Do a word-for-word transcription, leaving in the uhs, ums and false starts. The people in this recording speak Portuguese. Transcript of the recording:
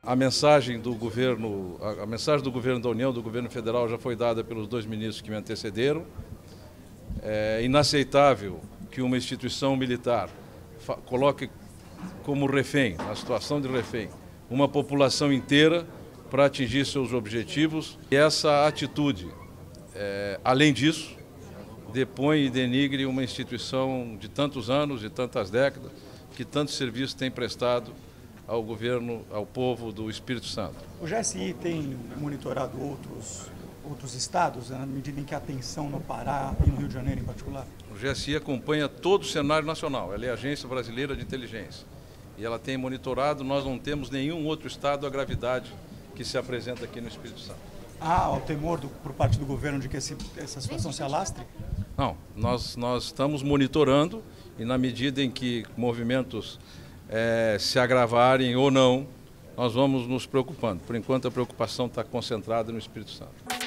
A mensagem do governo, a mensagem do governo da União, do governo federal, já foi dada pelos dois ministros que me antecederam. É inaceitável que uma instituição militar coloque como refém, na situação de refém, uma população inteira para atingir seus objetivos. E essa atitude, é, além disso, depõe e denigre uma instituição de tantos anos, de tantas décadas, que tanto serviço tem prestado ao governo, ao povo do Espírito Santo. O G S I tem monitorado outros, outros estados, na medida em que a tensão no Pará e no Rio de Janeiro em particular? O G S I acompanha todo o cenário nacional, ela é a Agência Brasileira de Inteligência. E ela tem monitorado, nós não temos nenhum outro estado a gravidade que se apresenta aqui no Espírito Santo. Há o temor do, por parte do governo de que esse, essa situação se alastre? Não, nós, nós estamos monitorando e na medida em que movimentos é, se agravarem ou não, nós vamos nos preocupando. Por enquanto a preocupação está concentrada no Espírito Santo.